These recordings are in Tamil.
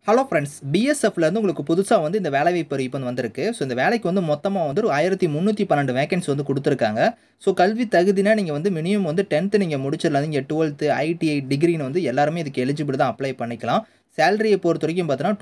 ஹலோ ஃப்ரெண்ட்ஸ், பிஎஸ்எஃப்லேருந்து உங்களுக்கு புதுசாக இந்த வேலைவாய்ப்பு அறிவிப்பு வந்திருக்கு. ஸோ இந்த வேலைக்கு மொத்தமாக ஒரு 1312 வேகன்சி கொடுத்துருக்காங்க. ஸோ கல்வி தகுதினா நீங்கள் மினிமம் 10th நீங்கள் முடிச்சிடலாம். நீங்கள் 12th ஐடிஐ டிகிரின்னு எல்லாருமே இதுக்கு எலிஜிபிள் தான் அப்ளை பண்ணிக்கலாம். சேலரியை பொறுத்த வரைக்கும் பார்த்தீங்கன்னா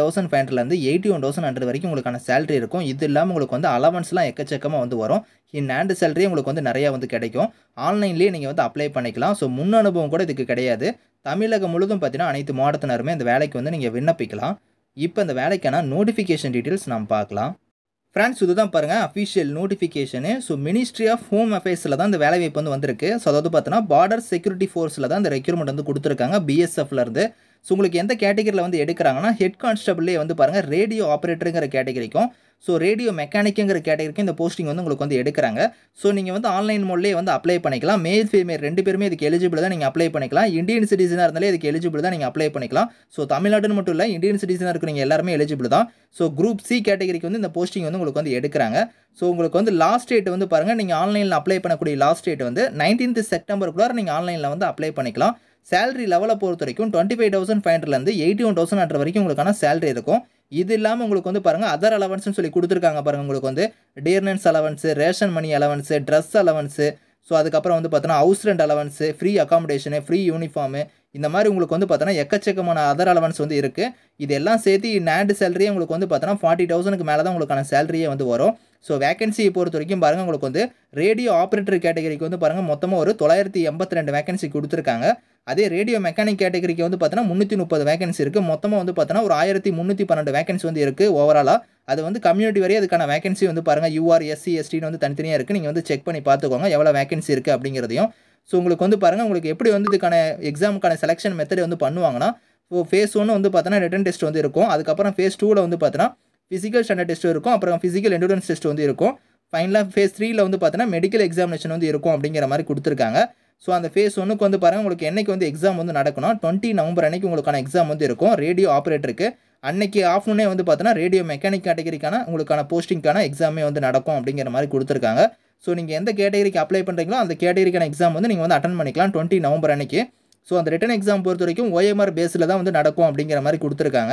25,500 81,100 வரைக்கும் உங்களுக்கான சேலரி இருக்கும். இது இல்லாமல் உங்களுக்கு அலவன்ஸ்லாம் எக்கச்சக்கமாக வரும். இன் ஹேண்ட் சேலரி உங்களுக்கு நிறையா கிடைக்கும். ஆன்லைன்லேயே நீங்கள் அப்ளை பண்ணிக்கலாம். ஸோ முன் அனுபவம் கூட இதுக்கு கிடையாது. தமிழகம் முழுதும் பார்த்தீங்கன்னா அனைத்து மாவட்டத்தினருமே இந்த வேலைக்கு நீங்கள் விண்ணப்பிக்கலாம். இப்போ இந்த வேலைக்கான நோட்டிஃபிகேஷன் டீட்டெயில்ஸ் நாம் பார்க்கலாம். ஃப்ரெண்ட்ஸ், இதுதான் பாருங்கள் official notification. So ministry of home அஃபேர்ஸில் தான் இந்த வேலைவாய்ப்பு வந்திருக்கு. ஸோ அதாவது பார்த்தீங்கன்னா பார்டர் செக்யூரிட்டி ஃபோர்ஸில் தான் இந்த ரெக்யூர்மெண்ட் கொடுத்துருக்காங்க பிஎஸ்எஃப்லேருந்து. ஸோ உங்களுக்கு எந்த கேட்டகரியில் எடுக்கிறாங்கன்னா ஹெட் கான்ஸ்டபிள்லேயே பாருங்கள் ரேடியோ ஆப்ரேட்டருங்கிற கேட்டகரிக்கும் ஸோ ரேடியோ மெக்கானிக்குங்கிற கேட்டகரிக்கும் இந்த போஸ்டிங் உங்களுக்கு எடுக்கிறாங்க. ஸோ நீங்கள் ஆன்லைன் மோட்லேயே அப்ளை பண்ணிக்கலாம். மேல் ஃபீமேல் 2 பேருமே இதுக்கு எலிஜிபிள் தான் நீங்கள் அப்ளை பண்ணிக்கலாம். இந்தியன் சிட்டிசனாக இருந்தாலே இதுக்கு எலிஜிபிள் தான் நீங்கள் அப்ளை பண்ணிக்கலாம். ஸோ தமிழ்நாடுன்னு மட்டும் இல்லை, இந்தியன் சிட்டிசனாக இருக்க நீங்கள் எல்லாருமே எலிஜிபிள் தான். ஸோ குரூப் சி கேட்டகரிக்கு இந்த போஸ்டிங் உங்களுக்கு எடுக்கிறாங்க. ஸோ உங்களுக்கு லாஸ்ட் டேட் பாருங்கள், நீங்கள் ஆன்லைனில் அப்ளை பண்ணக்கூடிய லாஸ்ட் டேட் 19th செப்டம்பருக்குள்ளார நீங்கள் ஆன்லைனில் அப்ளை பண்ணிக்கலாம். சேலரி லெவலை பொறுத்த வரைக்கும் 25,500 81,100 வரைக்கும் உங்களுக்கான சேலரி இருக்கும். இது இல்லாமல் உங்களுக்கு பாருங்கள் அதர் அலவன்ஸ்னு சொல்லி கொடுத்துருக்காங்க. பாருங்கள் உங்களுக்கு dearness allowance, ration money allowance, dress allowance, so அதுக்கப்புறம் பார்த்தோன்னா house rent allowance, free accommodation, free uniform, இந்த மாதிரி உங்களுக்கு பார்த்தோன்னா எக்கச்சக்கமான அதர் அலவன்ஸ் இருக்குது. இதெல்லாம் சேர்த்து நேட் சேலரியே உங்களுக்கு பார்த்தோன்னா 40,000க்கு மேலே தான் உங்களுக்கான சேலரியே வரும். ஸோ வேகன்சியை பொறுத்த வரைக்கும் பாருங்கள் உங்களுக்கு ரேடியோ ஆப்ரேட்டர் கேட்டகரிக்கு பாருங்கள் மொத்தமாக ஒரு 982 வேகன்சி கொடுத்துருக்காங்க. அதே ரேடியோ மெக்கானிக் கேட்டகரிக்கு பார்த்தோன்னா 330 வேகன்சி இருக்குது. மொத்தமாக பார்த்தோன்னா ஒரு 1312 வேகன்சி இருக்குது ஓவராலாக. அது கம்யூனிட்டி வரையும் அதுக்கான வேகன்சி பாருங்கள் யூஆர் எஸ்சி எஸ்டின்னு தனித்தனியாக இருக்குது. நீங்கள் செக் பண்ணி பார்த்துக்கோங்க எவ்வளோ வேகன்சி இருக்குது அப்படிங்கிறதையும். ஸோ உங்களுக்கு பாருங்கள் உங்களுக்கு எப்படி இதுக்கான எக்ஸாமுக்கான செலெக்ஷன் மெத்தட் பண்ணுவாங்கன்னா, ஸோ ஃபேஸ் 1 பார்த்தோன்னா ரிட்டன் டெஸ்ட் இருக்கும். அதுக்கப்புறம் ஃபேஸ் 2ல் பார்த்தோன்னா ஃபிசிக்கல் ஸ்டாண்டர்ட் டெஸ்ட் இருக்கும். அப்புறம் ஃபிசிக்கல் எண்டூரன்ஸ் டெஸ்ட் இருக்கும். ஃபைனலாக ஃபேஸ் 3ல் பார்த்தோன்னா மெடிக்கல் எக்ஸாமினேஷன் இருக்கும் அப்படிங்கிற மாதிரி கொடுத்துருக்காங்க. ஸோ அந்த ஃபேஸ் 1க்கு பாருங்கள் உங்களுக்கு என்னைக்கு எக்ஸாம் நடக்கணும், 20 நவம்பர் அன்னைக்கு உங்களுக்கான எக்ஸாம் இருக்கும் ரேடியோ ஆப்ரேட்டருக்கு. அன்னைக்கு ஆஃப்டர்நூனே பார்த்தோன்னா ரேடியோ மெக்கானிக் கேட்டகரிக்கான உங்களுக்கான போஸ்டிங்கான எக்ஸாமே நடக்கும் அப்படிங்கிற மாதிரி கொடுத்துருக்காங்க. ஸோ நீங்கள் எந்த கேட்டகரிக்கு அப்ளை பண்ணுறீங்களோ அந்த கேட்டகரிக்கான எக்ஸாம் நீங்கள் அட்டன் பண்ணிக்கலாம் 20 நவம்பர் அன்னைக்கு. ஸோ அந்த ரிட்டன் எக்ஸாம் பொறுத்த வரைக்கும் OMR பேஸில் தான் நடக்கும் அப்படிங்கிற மாதிரி கொடுத்துருக்காங்க.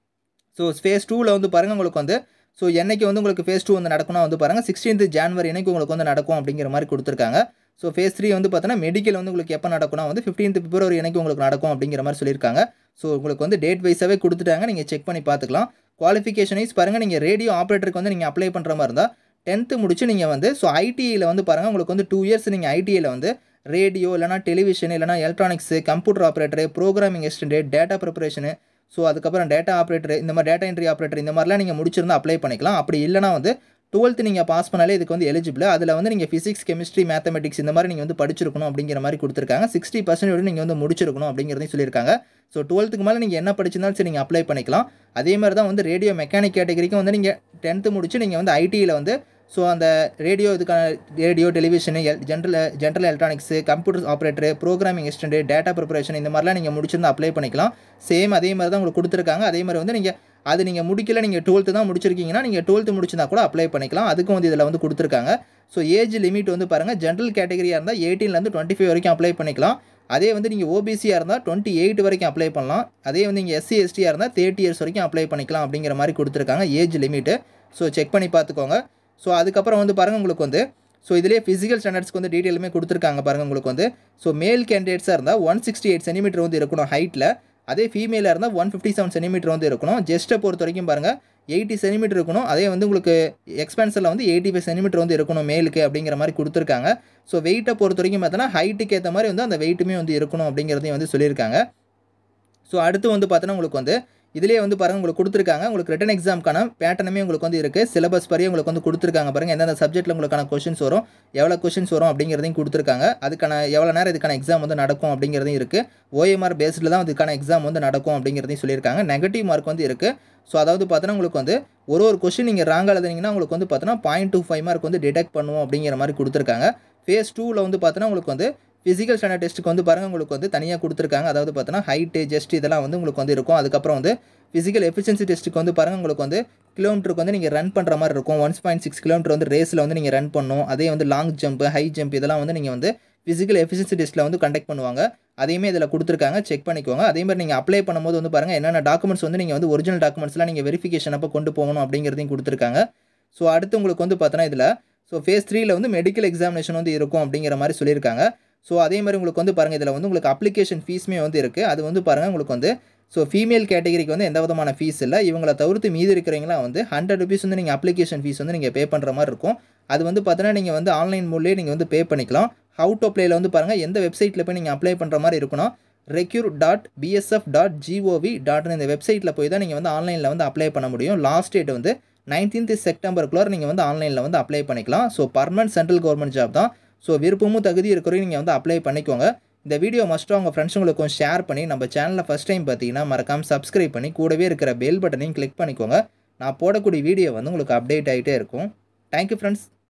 ஸோ ஃபேஸ் 2ல் பாருங்கள் உங்களுக்கு ஸோ என்னைக்கு உங்களுக்கு ஃபேஸ் 2 நடக்கணும் பாருங்கள் 16th ஜான்வரி அன்னைக்கு உங்களுக்கு நடக்கும் அப்படிங்கிற மாதிரி கொடுத்துருக்காங்க. ஸோ ஃபேஸ் 3 பார்த்தோன்னா மெடிக்கல் உங்களுக்கு எப்போ நடக்கணும் 15th பிப்ரவரி அன்னைக்கு உங்களுக்கு நடக்கும் அப்படிங்கிற மாதிரி சொல்லியிருக்காங்க. ஸோ உங்களுக்கு டேட் வைஸாகவே கொடுத்துட்டாங்க, நீங்கள் செக் பண்ணி பார்த்துக்கலாம். குவாலிஃபிகேஷன் வைஸ் பாருங்கள், நீங்கள் ரேடியோ ஆப்ரேட்டருக்கு நீங்கள் அப்ளை பண்ணுற மாதிரி இருந்தால் 10th முடிச்சு நீங்கள் ஸோ ஐடிஐயில் பாருங்கள் உங்களுக்கு 2 இயர்ஸ் நீங்கள் ஐடிஐயில் ரேடியோ இல்லைனா டெலிவிஷன் இல்லைனா electronics, computer operator, programming assistant, data preparation, so அதுக்கப்புறம் டேட்டா ஆப்ரேட்டர், இந்த மாதிரி டேட்டா என்ட்ரி ஆப்ரேட்டர், இந்த மாதிரிலாம் நீங்கள் முடிச்சிருந்தால் அப்ளை பண்ணிக்கலாம். அப்படி இல்லைனா 12th நீங்கள் பாஸ் பண்ணாலே இதுக்கு எலிஜிபிள். அதில் நீங்கள் ஃபிசிக்ஸ், கெமிஸ்ட்ரி, மேத்தமெட்டிக்ஸ் இந்த மாதிரி நீங்கள் படிச்சிருக்கணும் அப்படிங்கிற மாதிரி கொடுத்துருக்காங்க. 60% நீங்கள் முடிச்சிருக்கணும் அப்படிங்கிறதையும் சொல்லியிருக்காங்க. ஸோ 12th மேலே நீங்கள் என்ன படிச்சிருந்தாலும் சரி நீங்கள் அப்ளை பண்ணிக்கலாம். அதே மாதிரி தான் ரேடியோ மெக்கானிக் கேட்டகரிக்கும் நீங்கள் 10th முடிச்சு நீங்கள் ஐடியில் ஸோ அந்த ரேடியோ இதுக்கான radio television, general electronics, computer operator, programming assistant, data preparation இந்த மாதிரிலாம் நீங்கள் முடிச்சிருந்தா அப்ளை பண்ணிக்கலாம். சேம் அதே மாதிரி தான் உங்களுக்கு கொடுத்துருக்காங்க. அதே மாதிரி நீங்கள் முடிக்கல, நீங்கள் 12th தான் முடிச்சிருக்கீங்கன்னா நீங்கள் 12th முடிச்சிருந்தா கூட அப்ளை பண்ணிக்கலாம். அதுக்கும் இதில் கொடுத்துருக்காங்க. ஸோ ஏஜ் லிமிட் பாருங்கள், ஜென்ரல் கேட்டகரியாக இருந்தால் 18லேருந்து 25 வரைக்கும் அப்ளை பண்ணிக்கலாம். அதே நீங்கள் ஓபிசியாக இருந்தால் 28 வரைக்கும் அப்ளை பண்ணலாம். அதே நீங்கள் எஸ்சி எஸ்டியாக இருந்தால் 30 இயர்ஸ் வரைக்கும் அப்ளை பண்ணிக்கலாம் அப்படிங்கிற மாதிரி கொடுத்துருக்காங்க ஏஜ் லிமிட்டு. ஸோ செக் பண்ணி பார்த்துக்கோங்க. ஸோ அதுக்கப்புறம் பாருங்கள் உங்களுக்கு ஸோ இதிலே ஃபிசிக்கல் ஸ்டாண்டர்ட்ஸ்க்கு டீட்டெயிலுமே கொடுத்துருக்காங்க பாருங்கள் உங்களுக்கு ஸோ மேல் கேண்டிடேட்ஸாக இருந்தால் 168 சென்டிமீட்டர் இருக்கணும் ஹைட்டில். அதே ஃபீமேலாக இருந்தால் 157 சென்டிமீட்டர் இருக்கணும். ஜெஸ்ட்டை பொறுத்த வரைக்கும் பாருங்கள் 80 சென்டிமீட்டர் இருக்கணும். அதே உங்களுக்கு எக்ஸ்பென்ஸில் 85 சென்டிமீட்டர் இருக்கணும் மேலுக்கு அப்படிங்கிற மாதிரி கொடுத்துருக்காங்க. ஸோ வெயிட்டை பொறுத்த வரைக்கும் பார்த்தோன்னா ஹைட்டுக்கு ஏற்ற மாதிரி அந்த வெயிட்டுமே இருக்கணும் அப்படிங்கிறதையும் சொல்லியிருக்காங்க. ஸோ அடுத்து பார்த்தோன்னா உங்களுக்கு இதிலே பாருங்கள் உங்களுக்கு கொடுத்துருக்காங்க. உங்களுக்கு ரிட்டன் எக்ஸாமுக்கான பேட்டர்னுமே உங்களுக்கு இருக்குது. சிலபஸ் படி உங்களுக்கு கொடுத்துருக்காங்க பாருங்கள், எந்தெந்த சப்ஜெக்ட்டில் உங்களுக்கான கொஷின்ஸ் வரும், எவ்வளோ கொஷின்ஸ் வரும் அப்படிங்கிறதையும் கொடுத்துருக்காங்க. அதுக்கான எவ்வளோ நேரம் இதுக்கான எக்ஸாம் நடக்கும் அப்படிங்கிறதையும் இருக்குது. OMR பேஸில் தான் இதுக்கான எக்ஸாம் நடக்கும் அப்படிங்கிறதையும் சொல்லியிருக்காங்க. நெகட்டிவ் மார்க் இருக்குது. ஸோ அதாவது பார்த்தோன்னா உங்களுக்கு ஒரு கொஷின் நீங்கள் ராங்காக எழுதுனீங்கன்னா உங்களுக்கு பார்த்தோன்னா 0.25 மார்க் டிடெக்ட் பண்ணுவோம் அப்படிங்கிற மாதிரி கொடுத்துருக்காங்க. ஃபேஸ் 2ல் பார்த்தோன்னா உங்களுக்கு ஃபிசிக்கல் ஸ்டாண்டர்ட் டெஸ்ட்டுக்கு பாருங்கள் உங்களுக்கு தனியாக கொடுத்துருக்காங்க. அதாவது பார்த்தோன்னா ஹைட்டு, ஜெஸ்ட் இதெல்லாம் உங்களுக்கு இருக்கும். அதுக்கப்புறம் ஃபிசிக்கல் எஃபிஷியன்சி டெஸ்ட்டுக்கு பாருங்கள் உங்களுக்கு கிலோமீட்டருக்கு நீங்கள் ரன் பண்ணுற மாதிரி இருக்கும். 1.6 கிலோமீட்டர் ரேஸில் நீங்கள் ரன் பண்ணணும். அதே லாங் ஜம்ப், ஹை ஜம்ப் இதெல்லாம் நீங்கள் ஃபிசிக்கல் எஃபிஷியன்சி டெஸ்ட்டில் வந்து கண்டக்ட் பண்ணுவாங்க. அதையுமே இதில் கொடுத்துருக்காங்க, செக் பண்ணிக்கோங்க. அதே மாதிரி நீங்கள் அப்ளை பண்ணும்போது வந்து பாருங்கள் என்னென்ன டாக்குமெண்ட்ஸ் வந்து நீங்கள் வந்து ஒரிஜினல் டாக்குமெண்ட்ஸ்லாம் நீங்கள் வெரிஃபிகேஷன் அப்போ கொண்டு போகணும் அப்படிங்கிறதையும் கொடுத்துருக்காங்க. ஸோ அடுத்து உங்களுக்கு வந்து பார்த்தோன்னா இதில் ஃபேஸ் 3ல வந்து மெடிக்கல் எக்ஸாமினேஷன் வந்து இருக்கும் அப்படிங்கிற மாதிரி சொல்லியிருக்காங்க. ஸோ அதே மாதிரி உங்களுக்கு வந்து பாருங்கள் இதில் வந்து உங்களுக்கு அப்ளிகேஷன் ஃபீஸுமே வந்து இருக்குது. அது வந்து பாருங்கள் உங்களுக்கு வந்து ஃபீமேல் கேட்டகரிக்கு வந்து எந்த விதமான ஃபீஸ் இல்லை. இவங்களை தவிர்த்து மீதி இருக்கிறவங்களாம் வந்து ₹100 வந்து நீங்கள் அப்ளிகேஷன் ஃபீஸ் வந்து நீங்கள் பே பண்ணுற மாதிரி இருக்கும். அது வந்து பார்த்தீங்கன்னா நீங்கள் வந்து ஆன்லைன் மூலியே நீங்கள் வந்து பே பண்ணிக்கலாம். ஹவு டு அப்ளைல வந்து பாருங்கள் எந்த வெப்சைட்டில் போய் நீங்கள் அப்ளை பண்ணுற மாதிரி இருக்குன்னா recure.bsf.gov.in இந்த வெப்சைட்டில் போய் தான் நீங்கள் வந்து ஆன்லைனில் வந்து அப்ளை பண்ண முடியும். லாஸ்ட் டேட் வந்து 19th செப்டம்பருக்குள்ளே நீங்கள் வந்து ஆன்லைனில் வந்து அப்ளை பண்ணிக்கலாம். பர்மனன்ட் சென்ட்ரல் கவர்மெண்ட் ஜாப் தான். விருப்பமும் தகுதி இருக்கிறவங்க நீங்கள் வந்து அப்ளை பண்ணிக்கோங்க. இந்த வீடியோ மஸ்ட்டாக உங்கள் ஃப்ரெண்ட்ஸுங்களுக்கும் ஷேர் பண்ணி நம்ம சேனலில் ஃபஸ்ட் டைம் பார்த்தீங்கன்னா மறக்காமல் சப்ஸ்கிரைப் பண்ணி கூடவே இருக்கிற பெல் பட்டனையும் கிளிக் பண்ணிக்கோங்க. நான் போடக்கூடிய வீடியோ வந்து உங்களுக்கு அப்டேட் ஆகிட்டே இருக்கும். Thank you friends.